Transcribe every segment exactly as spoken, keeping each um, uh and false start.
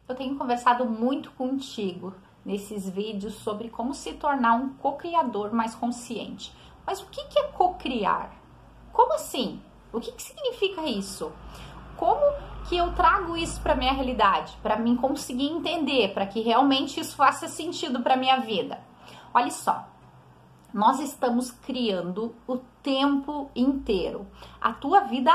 Eu tenho conversado muito contigo nesses vídeos sobre como se tornar um co-criador mais consciente. Mas o que é co-criar? Como assim? O que, que significa isso? Como que eu trago isso para minha realidade? Para mim conseguir entender, para que realmente isso faça sentido para minha vida. Olha só. Nós estamos criando o tempo inteiro. A tua vida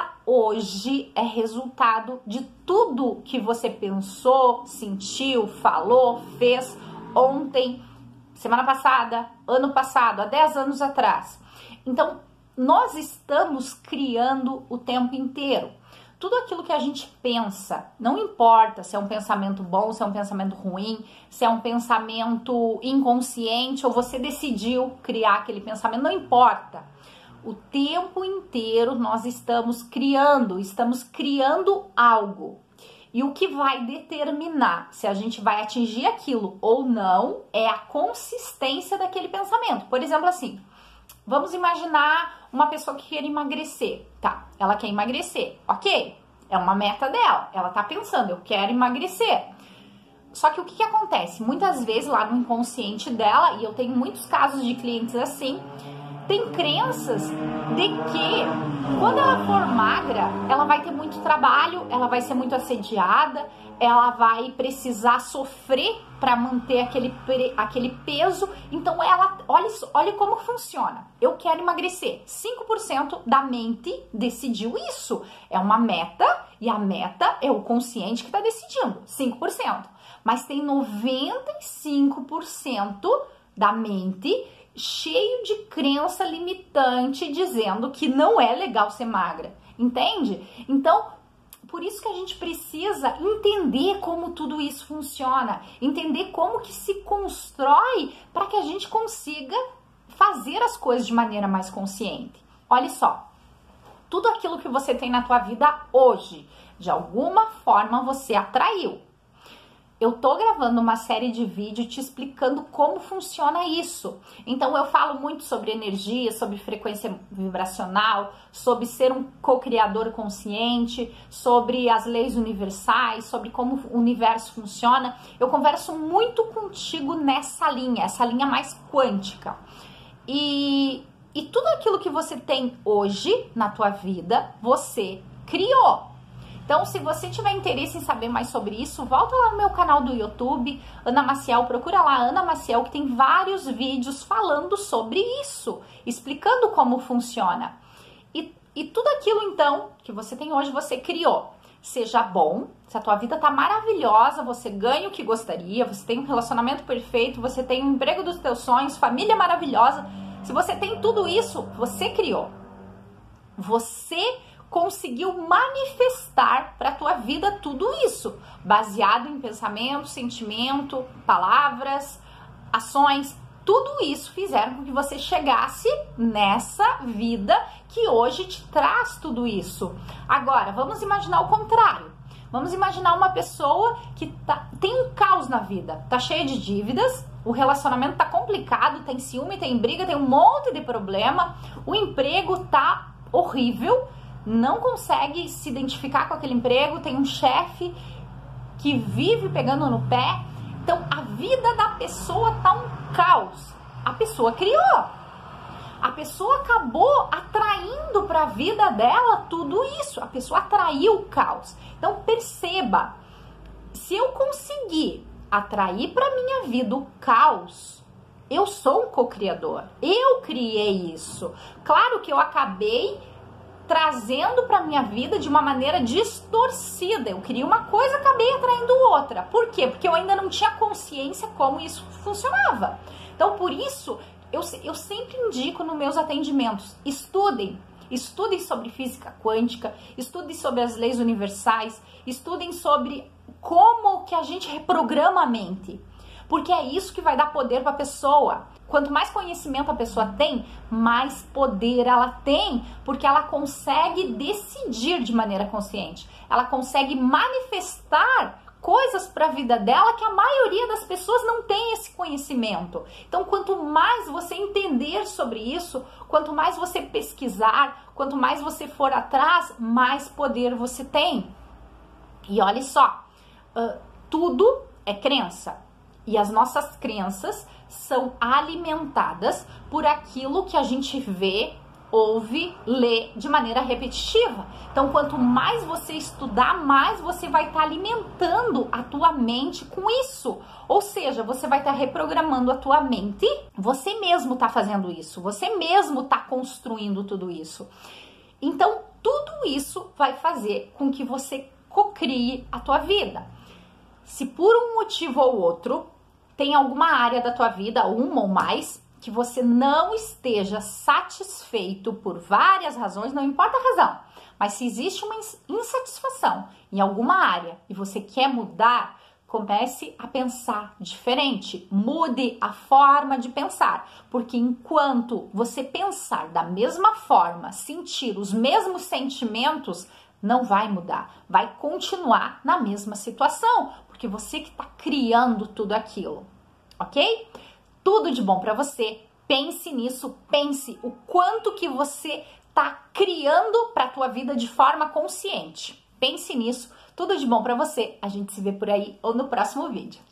hoje é resultado de tudo que você pensou, sentiu, falou, fez ontem, semana passada, ano passado, há dez anos atrás. Então, nós estamos criando o tempo inteiro. Tudo aquilo que a gente pensa, não importa se é um pensamento bom, se é um pensamento ruim, se é um pensamento inconsciente ou você decidiu criar aquele pensamento, não importa. O tempo inteiro nós estamos criando, estamos criando algo. E o que vai determinar se a gente vai atingir aquilo ou não é a consistência daquele pensamento. Por exemplo, assim, vamos imaginar uma pessoa que quer emagrecer, tá? Ela quer emagrecer, ok? É uma meta dela. Ela tá pensando, eu quero emagrecer. Só que o que que acontece? Muitas vezes lá no inconsciente dela, e eu tenho muitos casos de clientes assim, tem crenças de que quando ela for magra, ela vai ter muito trabalho, ela vai ser muito assediada, ela vai precisar sofrer para manter aquele, aquele peso. Então ela, olha, olha como funciona. Eu quero emagrecer. cinco por cento da mente decidiu isso. É uma meta e a meta é o consciente que está decidindo, cinco por cento. Mas tem noventa e cinco por cento da mente cheio de crença limitante dizendo que não é legal ser magra, entende? Então, por isso que a gente precisa entender como tudo isso funciona, entender como que se constrói para que a gente consiga fazer as coisas de maneira mais consciente. Olha só, tudo aquilo que você tem na tua vida hoje, de alguma forma você atraiu. Eu tô gravando uma série de vídeos te explicando como funciona isso. Então eu falo muito sobre energia, sobre frequência vibracional, sobre ser um co-criador consciente, sobre as leis universais, sobre como o universo funciona. Eu converso muito contigo nessa linha, essa linha mais quântica. E, e tudo aquilo que você tem hoje na tua vida, você criou. Então, se você tiver interesse em saber mais sobre isso, volta lá no meu canal do YouTube, Ana Maciel, procura lá Ana Maciel, que tem vários vídeos falando sobre isso, explicando como funciona. E, e tudo aquilo, então, que você tem hoje, você criou. Seja bom, se a tua vida tá maravilhosa, você ganha o que gostaria, você tem um relacionamento perfeito, você tem um emprego dos teus sonhos, família maravilhosa. Se você tem tudo isso, você criou. Você conseguiu manifestar para a tua vida tudo isso, baseado em pensamento, sentimento, palavras, ações, tudo isso fizeram com que você chegasse nessa vida que hoje te traz tudo isso. Agora, vamos imaginar o contrário. Vamos imaginar uma pessoa que tá, tem um caos na vida, tá cheia de dívidas, o relacionamento tá complicado, tem ciúme, tem briga, tem um monte de problema, o emprego tá horrível, não consegue se identificar com aquele emprego, tem um chefe que vive pegando no pé. Então a vida da pessoa tá um caos. A pessoa criou. A pessoa acabou atraindo para a vida dela tudo isso. A pessoa atraiu o caos. Então perceba, se eu conseguir atrair para minha vida o caos, eu sou um co-criador. Eu criei isso. Claro que eu acabei trazendo para minha vida de uma maneira distorcida. Eu queria uma coisa, acabei atraindo outra. Por quê? Porque eu ainda não tinha consciência como isso funcionava. Então, por isso, eu, eu sempre indico nos meus atendimentos, estudem. Estudem sobre física quântica, estudem sobre as leis universais, estudem sobre como que a gente reprograma a mente. Porque é isso que vai dar poder para a pessoa. Quanto mais conhecimento a pessoa tem, mais poder ela tem, porque ela consegue decidir de maneira consciente. Ela consegue manifestar coisas para a vida dela que a maioria das pessoas não tem esse conhecimento. Então, quanto mais você entender sobre isso, quanto mais você pesquisar, quanto mais você for atrás, mais poder você tem. E olha só, uh, tudo é crença. E as nossas crenças são alimentadas por aquilo que a gente vê, ouve, lê de maneira repetitiva. Então, quanto mais você estudar, mais você vai estar alimentando a tua mente com isso. Ou seja, você vai estar reprogramando a tua mente. Você mesmo está fazendo isso. Você mesmo está construindo tudo isso. Então, tudo isso vai fazer com que você cocrie a tua vida. Se por um motivo ou outro tem alguma área da tua vida, uma ou mais, que você não esteja satisfeito por várias razões, não importa a razão, mas se existe uma insatisfação em alguma área e você quer mudar, comece a pensar diferente, mude a forma de pensar, porque enquanto você pensar da mesma forma, sentir os mesmos sentimentos, não vai mudar, vai continuar na mesma situação, porque você que está criando tudo aquilo, ok? Tudo de bom para você, pense nisso, pense o quanto que você está criando para a tua vida de forma consciente. Pense nisso, tudo de bom para você, a gente se vê por aí ou no próximo vídeo.